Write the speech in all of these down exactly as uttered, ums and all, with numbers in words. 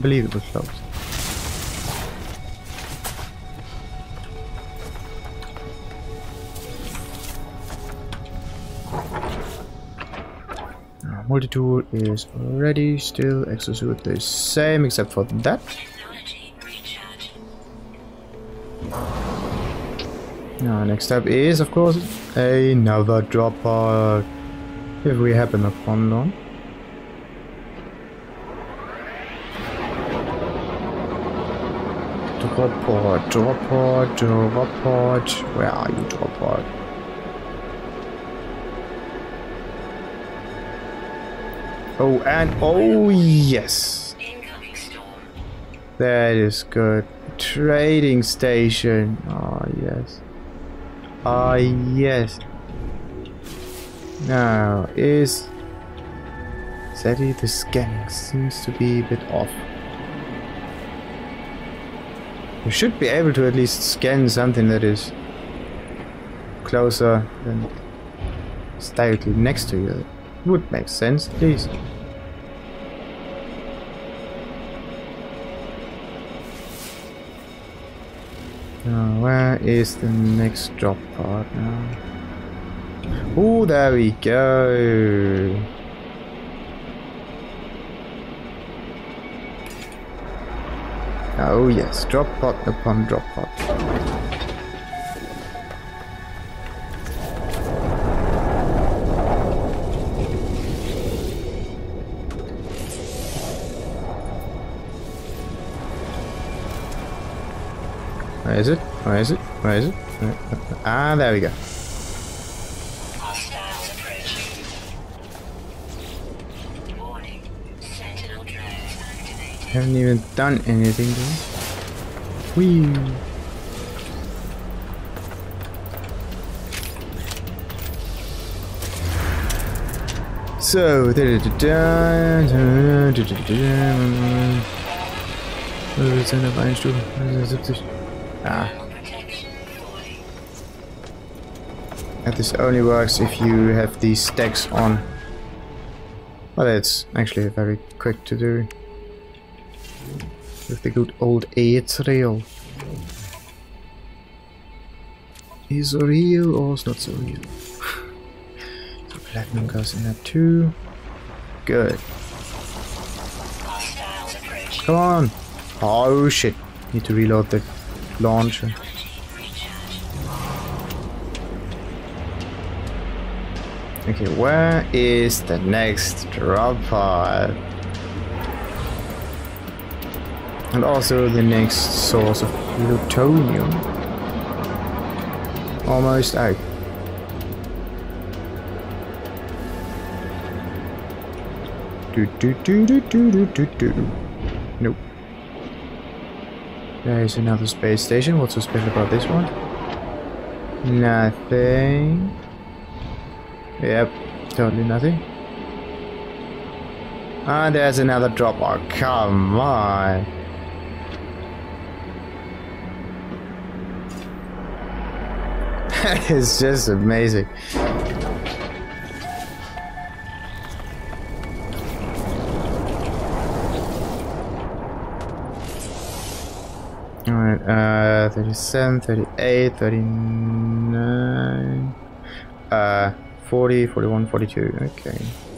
believe it was close. Uh, multi-tool is ready. Still, exosuit the same except for that. Now, next up is, of course, another drop pod. If we happen upon one. Drop pod, drop pod, drop pod. Where are you, drop pod? Oh, and oh yes, that is good. Trading station. Oh yes. Ah yes. Now is Sadly, the scanning seems to be a bit off. You should be able to at least scan something that is closer than directly next to you. Would make sense, at least. Now, where is the next drop part now? Oh, there we go. Oh yes, drop pod upon drop pod. Where is it? Where is it? Where is it? Ah, there we go. Hostiles approaching. Warning. Sentinel drones activated. Haven't even done anything to it. Whee! So, da da da da da da da. Wir sind auf eine Stufe. siebzig. Ah. And this only works if you have these stacks on. Well, it's actually very quick to do. With the good old Atrial. Is real or is not so real? So platinum goes in there too. Good. Come on! Oh shit! Need to reload the launcher. Okay, where is the next drop pod? And also the next source of plutonium. Almost out. Do do do do do do do do. Nope. There is another space station. What's so special about this one? Nothing. Yep, totally nothing. Ah, there's another drop pod. Come on. That is just amazing. Alright, uh, thirty-seven, thirty-eight, thirty-nine, uh, forty, forty-one, forty-two, okay.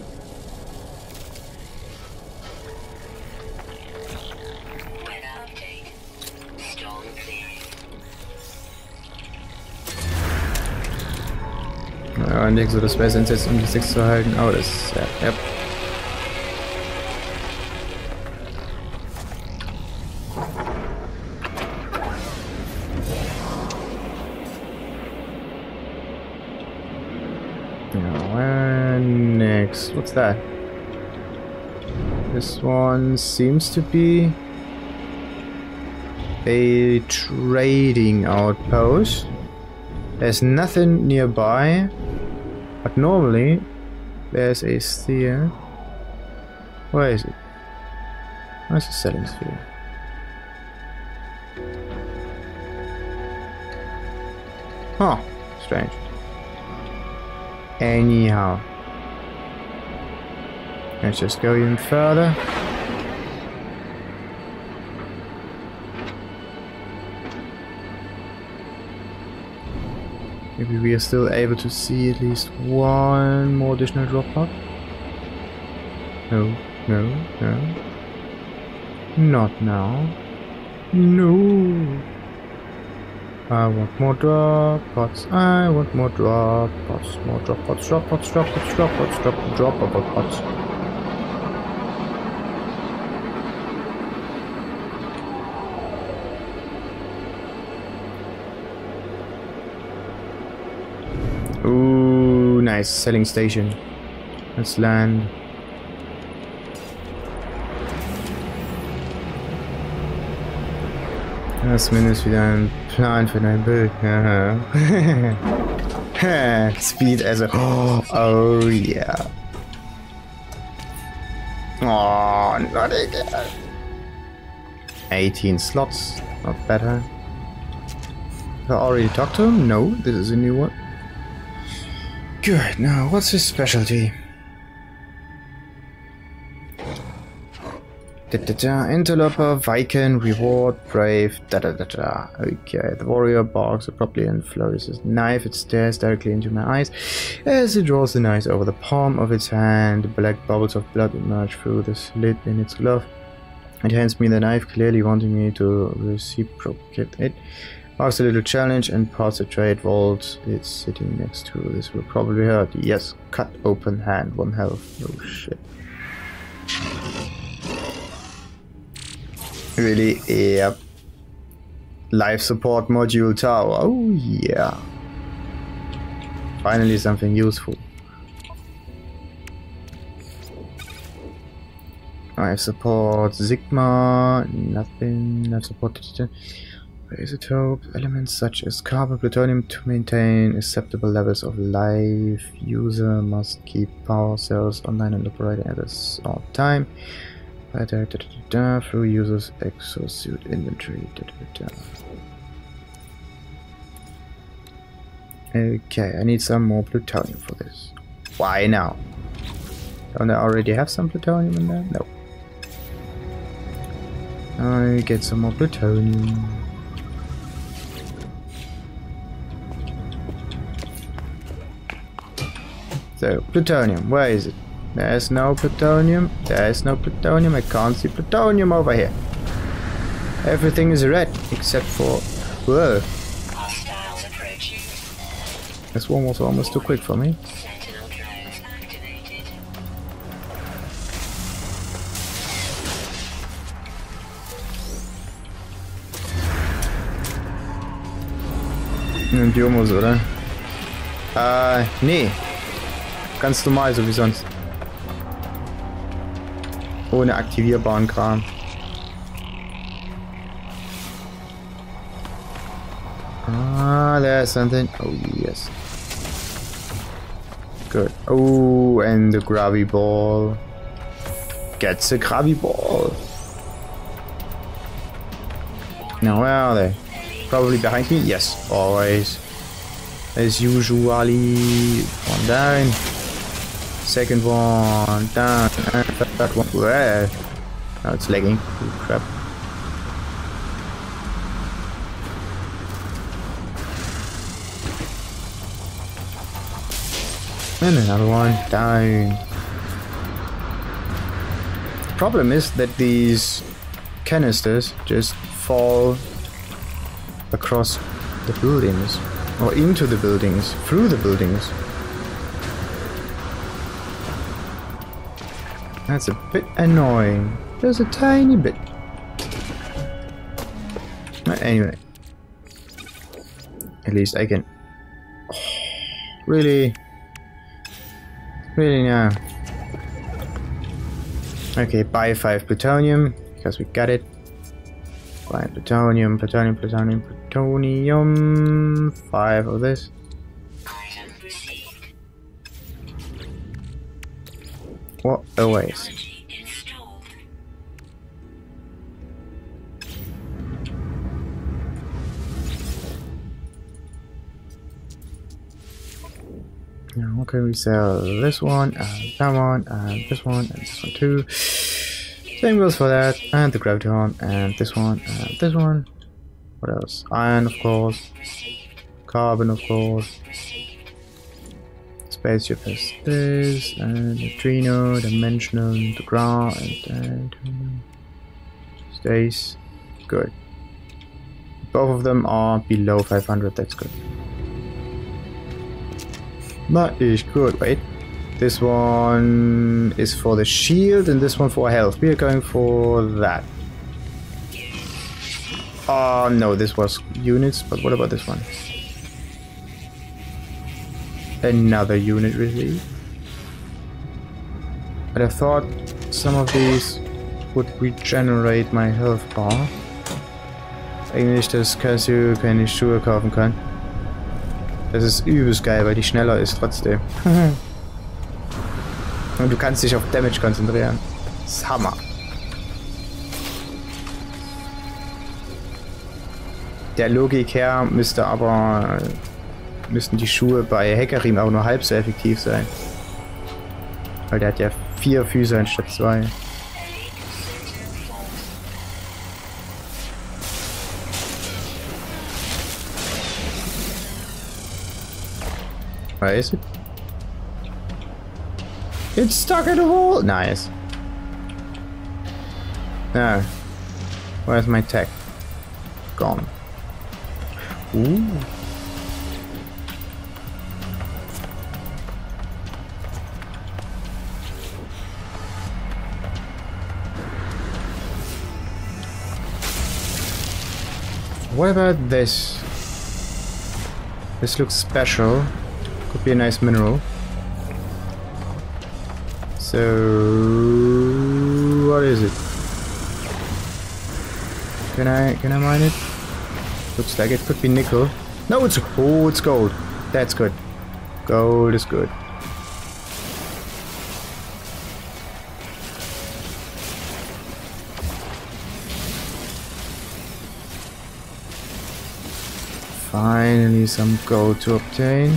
Ja, nicht so das Space einsetzt, um die Sticks zu halten. Oh, das ist ja, yep. Next, what's that? This one seems to be a trading outpost. There's nothing nearby, but normally there's a sphere. Where is it? Where's the selling sphere? Huh, strange. Anyhow, let's just go even further. Maybe we are still able to see at least one more additional drop pod. No, no, no. Not now. No. I want more drop pods. I want more drop pods. More drop pods. Drop pods. Drop pods. Drop pods. Drop pods. Drop pods. pods. Ooh, nice selling station. Let's land. Zumindest wieder ein Plan für dein Bild. Speed as a... Oh, oh yeah. Oh, not again. eighteen slots. Not better. Have I already talked to him? No, this is a new one. Good. Now, what's his specialty? Da, da, da. Interloper, Viking, Reward, Brave, da da da da. Okay, the warrior barks abruptly and flourishes his knife. It stares directly into my eyes as it draws the knife over the palm of its hand. Black bubbles of blood emerge through the slit in its glove. It hands me the knife, clearly wanting me to reciprocate it. Marks a little challenge and parts the trade vault it's sitting next to. This will probably hurt. Yes, cut open hand, one health. Oh shit. Really? Yep. Life support module tower. Oh yeah. Finally something useful. Life support Sigma. Nothing. Not supported. Isotope elements such as carbon, plutonium to maintain acceptable levels of life. User must keep power cells online and operating at a all time. Da, da, da, da, da, through users exosuit inventory. Da, da, da. Okay, I need some more plutonium for this. Why now? Don't I already have some plutonium in there? No. I get some more plutonium. So, plutonium, where is it? There's no plutonium. There's no plutonium. I can't see plutonium over here. Everything is red except for... Whoa. Hostiles approaching. This one was almost too quick for me. Sentinel drones activated. Ein Biomos, oder? Äh, nee. Ganz normal, so wie sonst. Ohne aktivierbaren Kram. Ah, there's something. Oh, yes. Good. Oh, and the grabby ball. Gets a grabby ball. Now, where are they? Probably behind me? Yes, always. As usually. One down. Second one down. And that one. Where? Now it's lagging. Oh, crap. And another one down. The problem is that these canisters just fall across the buildings, or into the buildings, through the buildings. That's a bit annoying. Just a tiny bit. But anyway. At least I can... Oh, really? Really now? Okay, buy five plutonium, because we got it. Buy plutonium, plutonium, plutonium, plutonium. Five of this. Item received. What a waste. Technology installed. Now, what can we sell? This one, and that one, and this one, and this one too. Same goes for that, and the graviton, and this one, and this one. What else? Iron, of course. carbon, of course. Received. Spaceship has this, and neutrino, dimensional, the ground, and then stays. Good. Both of them are below five hundred, that's good. That is good. Wait. This one is for the shield and this one for health. We are going for that. Oh no, this was units, but what about this one? Another unit received. But I thought some of these would regenerate my health bar. Eigentlich, dass Casio keine Schuhe kaufen kann. Das ist übelst geil, weil die schneller ist trotzdem. Und du kannst dich auf Damage konzentrieren. Das ist Hammer. Der Logik her müsste aber müssten die Schuhe bei Hecarim auch nur halb so effektiv sein. Weil der hat ja vier Füße anstatt zwei. Where is it? It's stuck in the wall! Nice. Now, where's my tech? Gone. Ooh. What about this? This looks special. Could be a nice mineral. So, what is it? Can I can I mine it? Looks like it could be nickel. No, it's oh, it's gold. That's good. Gold is good. Finally, some gold to obtain.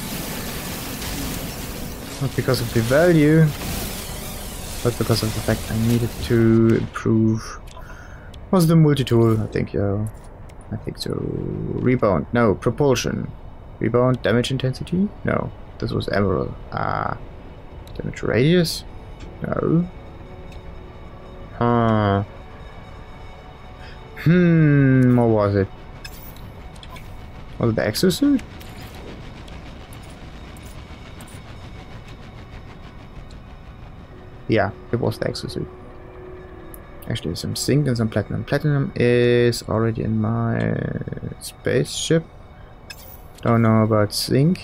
Not because of the value, but because of the fact I needed to improve. Was the multi-tool? I think, yeah. I think so. Rebound. No. Propulsion. Rebound. Damage intensity? No. This was emerald. Ah. Damage radius? No. Huh. Hmm. What was it? Was it the exosuit? Yeah, it was the exosuit. Actually, some zinc and some platinum. Platinum is already in my spaceship. Don't know about zinc.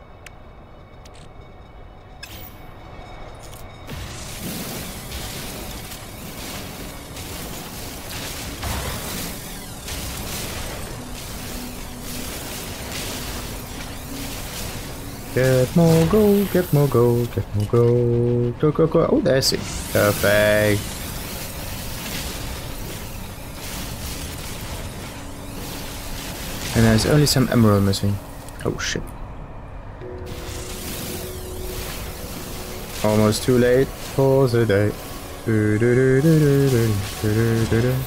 Get more gold, get more gold, get more gold. Go, go, go. Oh, there's it. Perfect. And there's only some emerald missing. Oh shit. Almost too late for the day. Do, do, do, do, do, do, do, do, do.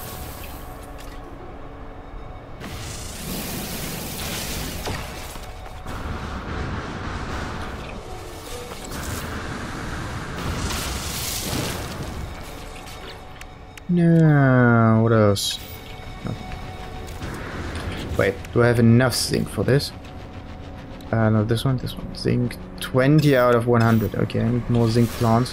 No, what else? No. Wait, do I have enough zinc for this? Uh, no, this one, this one. Zinc, twenty out of one hundred. Okay, I need more zinc plants.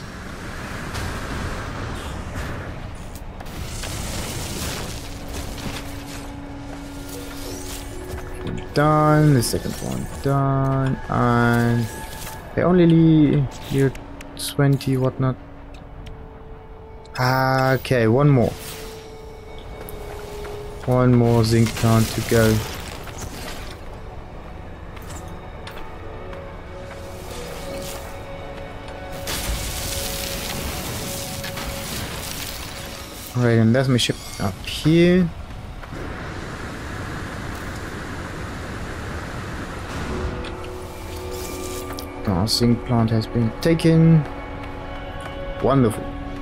Done, the second one done, and they only leave twenty whatnot. Okay, one more. One more zinc plant to go. Alright, and there's my ship up here. Our zinc plant has been taken. Wonderful.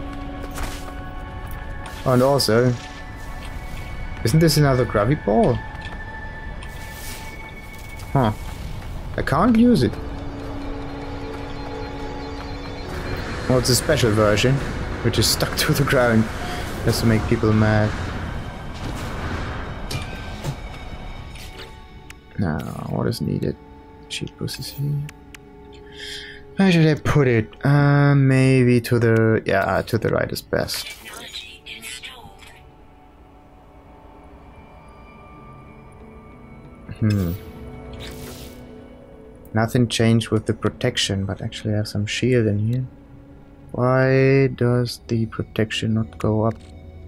And also, isn't this another gravity ball? Huh. I can't use it. Well, it's a special version, which is stuck to the ground. Just to make people mad. Now, what is needed? Cheat boost is here. Where should I put it? Uh, maybe to the... yeah, to the right is best. Technology installed. Hmm. Nothing changed with the protection, but actually I have some shield in here. Why does the protection not go up?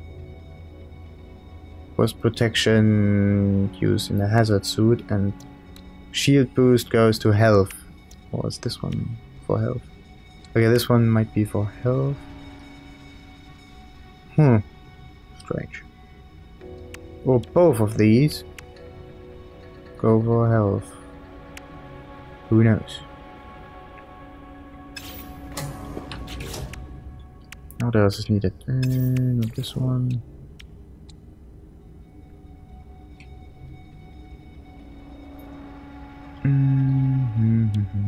Was protection used in the hazard suit, and shield boost goes to health. Or is this one for health? Okay, this one might be for health. Hmm. Strange. Or both of these go for health. Who knows? What else is needed? Uh, not this one. Mm-hmm.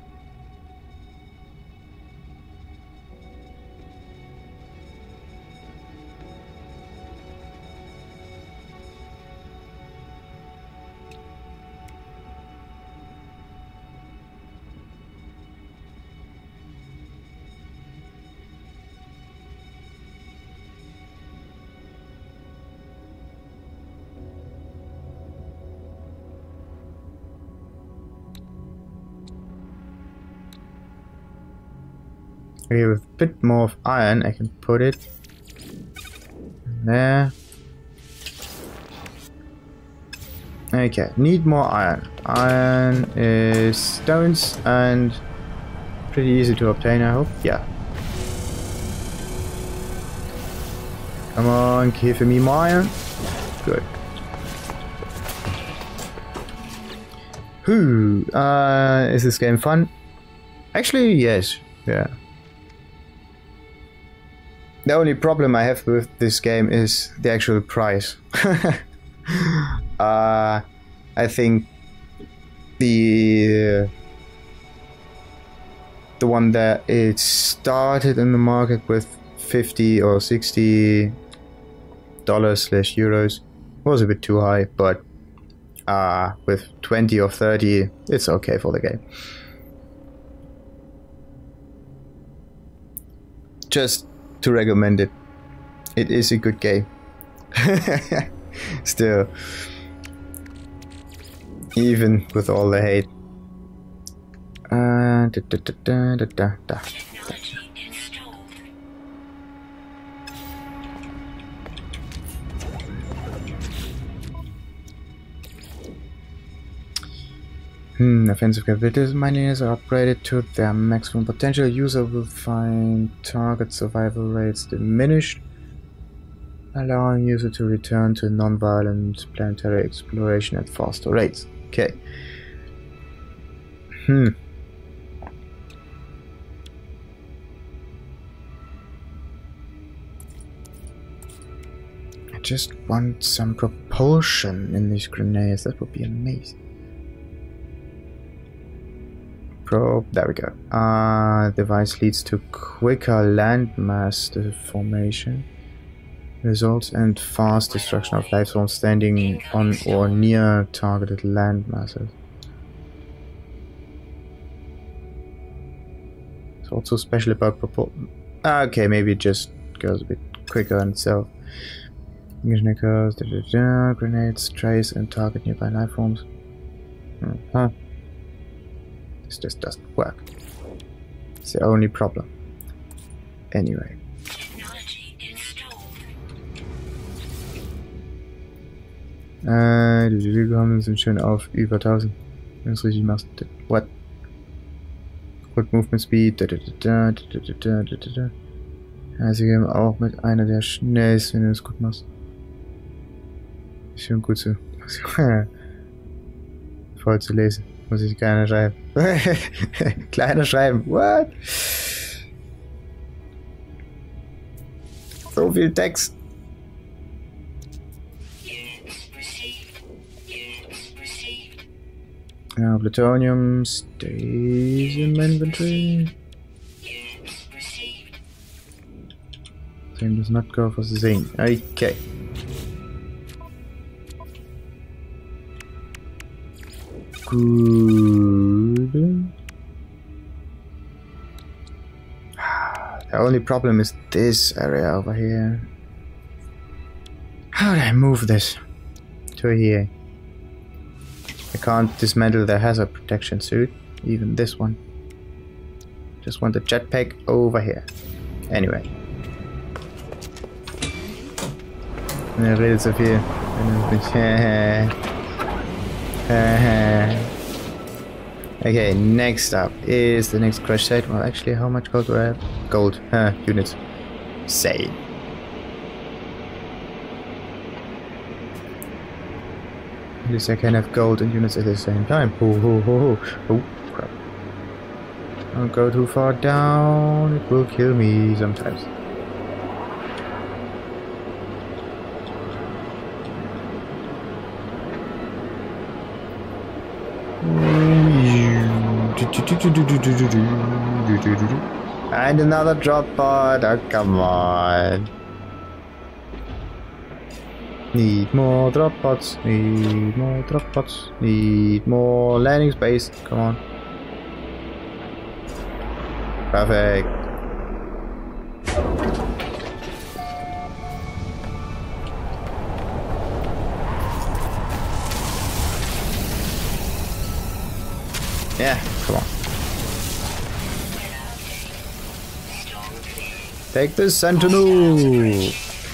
Okay, with a bit more of iron, I can put it there. Okay, need more iron. Iron is stones and pretty easy to obtain, I hope. Yeah. Come on, give me more iron. Good. Whew. Uh, is this game fun? Actually, yes. Yeah. The only problem I have with this game is the actual price. uh, I think the the one that it started in the market with fifty or sixty dollars slash euros was a bit too high, but uh, with twenty or thirty, it's okay for the game. Just to recommend it. It is a good game. Still. Even with all the hate. Uh, da, da, da, da, da, da. Technology installed. Hmm, offensive capabilities miners are upgraded to their maximum potential. User will find target survival rates diminished, allowing user to return to non-violent planetary exploration at faster rates. Okay. Hmm. I just want some propulsion in these grenades. That would be amazing. Probe, there we go. Uh, device leads to quicker landmass formation. Results and fast destruction of life forms standing on or near targeted land masses. It's also special about propulsion. Okay, maybe it just goes a bit quicker on itself. Knickers, da, da, da, grenades, trace and target nearby life forms. Huh. This just doesn't work. It's the only problem. Anyway. Technology installed. Äh, die Wiedergekommenen sind schön auf über tausend. Wenn du es richtig machst. What? Quick Movement Speed. Da, da, da, da, da, da, da, da, da. Ja, sie geben auch mit einer der schnellsten, wenn du es gut machst. Ist schon gut so. Voll zu lesen. Muss ich kleiner schreiben. Kleiner schreiben. What? So viel Text. Units received. Units received. Now plutonium stays in my inventory. Units received. Same does not go for zinc. Okay. Good. The only problem is this area over here. How do I move this to here? I can't dismantle the hazard protection suit, even this one. Just want the jetpack over here. Anyway. Ja, redet so viel. Okay, next up is the next crash site. Well, actually, how much gold do I have? Gold. Uh, units. Say. At least I can have gold and units at the same time. Oh, oh, oh, oh. Oh, crap. Don't go too far down. It will kill me sometimes. And another drop pod. Oh, come on. Need more drop pods. Need more drop pods. Need more landing space. Come on. Perfect. Yeah, come on. Take the Sentinel! Warning.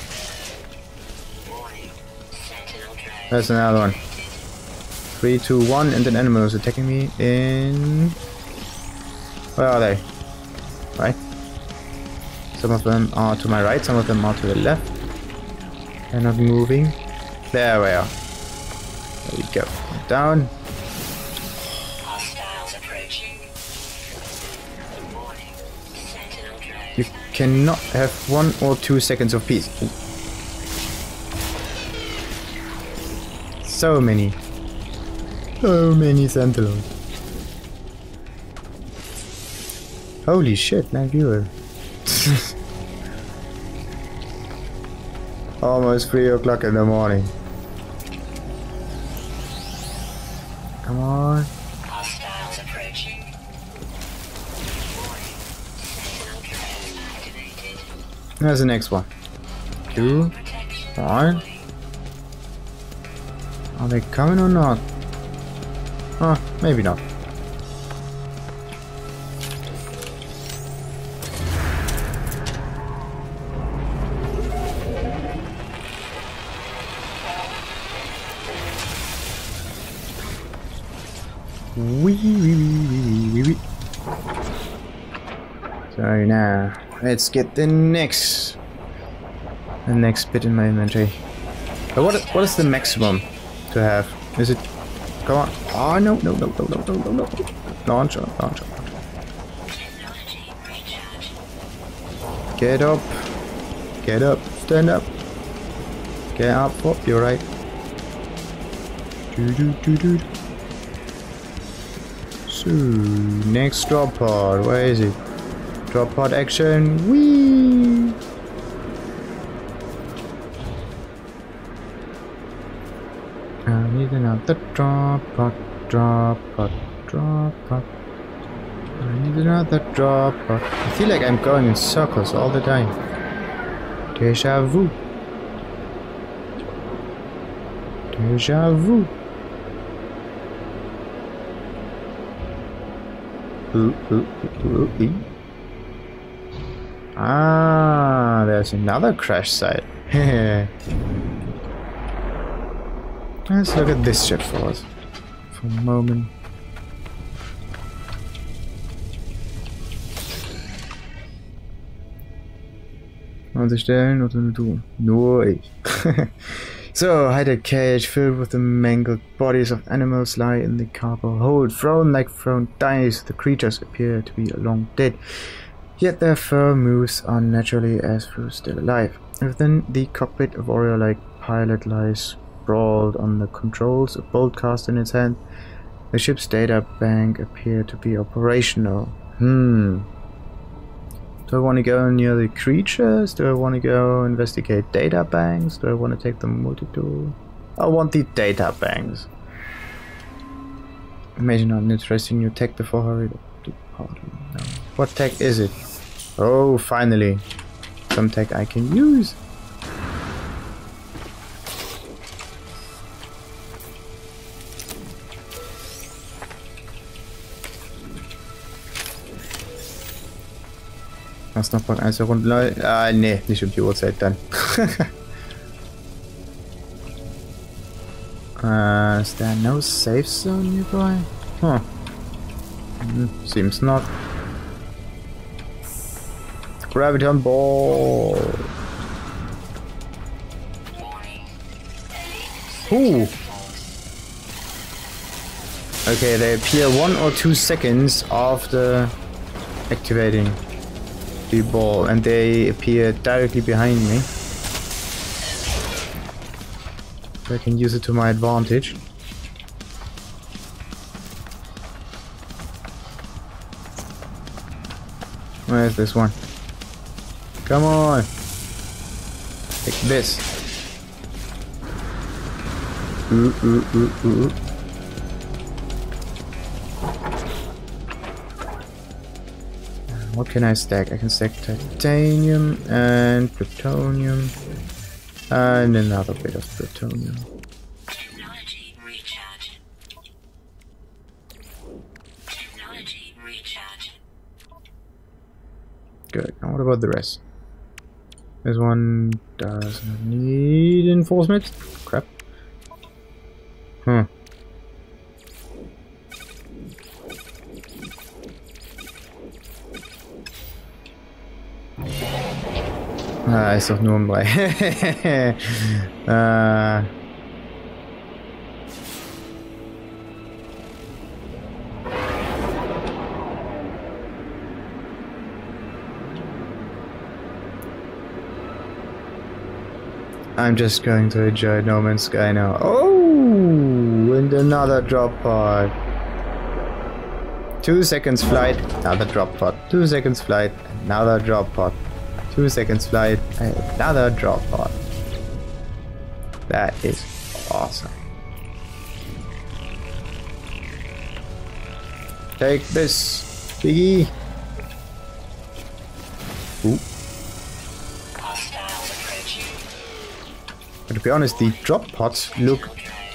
Sentinel drone. That's another one. Three, two, one, and an animal is attacking me in... Where are they? Right? Some of them are to my right, some of them are to the left. They're not moving. There we are. There we go. Down. Hostiles approaching. Warning. Sentinel drone. You cannot have one or two seconds of peace. Ooh. So many. So many sentinels. Holy shit, night viewer. Almost three o'clock in the morning. Come on. Hostiles approaching. Warning. Sentinel drone activated. There's the next one. Two. Protection. One. Are they coming or not? Oh, maybe not. Wee wee wee wee wee wee. So now let's get the next the next bit in my inventory. But what what is the maximum to have? Is it go on? Oh no no no no no no no no launcher launcher. Technology recharge. Get up, get up, stand up, get up. Oh, you're right. Do do do do. So, next drop pod, where is it? Drop pod action, whee! I need another drop pod, drop pod, drop pod. I need another drop pod. I feel like I'm going in circles all the time. Deja vu. Deja vu. Ooh, ooh, ooh, ooh. Ah, there's another crash site. Let's look at this ship for us for a moment. Also stellen oder nur du? Nur ich. So, hide cage filled with the mangled bodies of animals lie in the cargo hold. Thrown like thrown dice, the creatures appear to be long dead, yet their fur moves unnaturally as though still alive. Within the cockpit, a warrior-like pilot lies sprawled on the controls, a bolt cast in its hand. The ship's data bank appeared to be operational. Hmm. Do I want to go near the creatures? Do I want to go investigate data banks? Do I want to take the multi-tool? I want the data banks. Imagine an interesting new tech before hurry departing. No. What tech is it? Oh, finally. Some tech I can use. Was noch bei eins Runden? Ah, nee, nicht um die Uhrzeit dann. uh, is there no safe zone nearby? Huh. Mm, seems not. Graviton ball. Ooh. Okay, they appear one or two seconds after activating the ball, and they appear directly behind me. So I can use it to my advantage. Where's this one? Come on! Take this. Ooh, ooh, ooh, ooh. What can I stack? I can stack titanium and plutonium and another bit of plutonium. Technology recharge. Technology recharge. Good. Now what about the rest? This one does not need enforcement. Crap. Huh. Ah, ist doch nur um drei. uh, I'm just going to enjoy No Man's Sky now. Oh, and another drop pod. Two seconds flight, another drop pod. Two seconds flight, another drop pod. Two seconds flight, another drop pod. That is awesome. Take this, Biggie. Ooh. Hostiles approaching. But to be honest, the drop pods look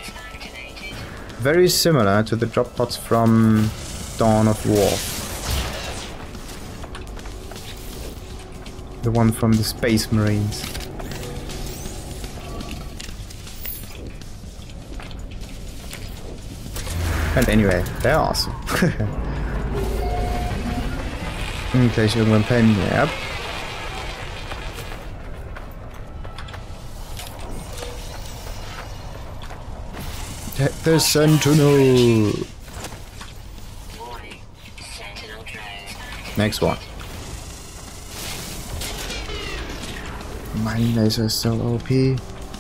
very similar to the drop pods from Dawn of War. The one from the Space Marines. And anyway, they're awesome. Hm, gleich irgendwann pennen, ja. The Sentinel! Warning. Sentinel drone. Next one. Mining laser is so O P.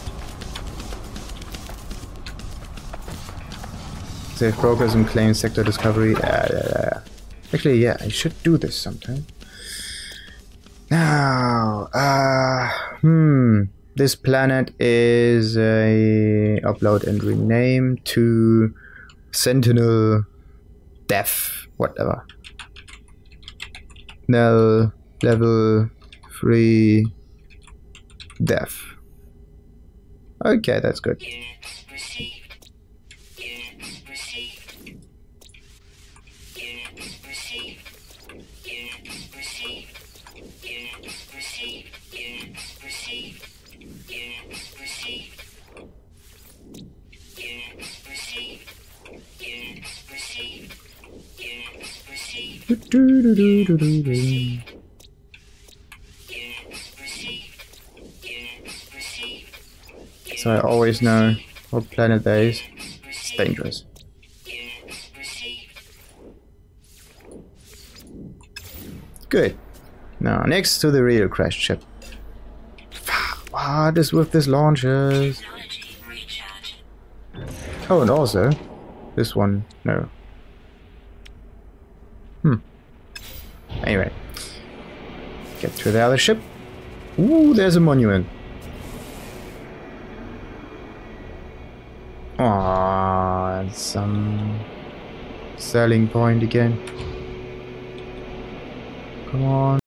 Save progress and claim sector discovery. Uh, uh, actually, yeah, I should do this sometime. Now, uh, hmm, this planet is a upload and rename to Sentinel Def, whatever. Null level three Def. Okay, that's good. Units received. Units received. Units received. Units received. Units received. Units received. Units received. Units received. Units received. Units received. Do, do, do, do, do, do, do. Units received. Units received. So I always know what planet there is. It's dangerous. Units received. Good. Now, next to the real crash ship. What is with these launches? Technology recharge. Oh, and also, This one, no. Hmm. Anyway. Get to the other ship. Ooh, there's a monument. Ah, some selling point again. Come on.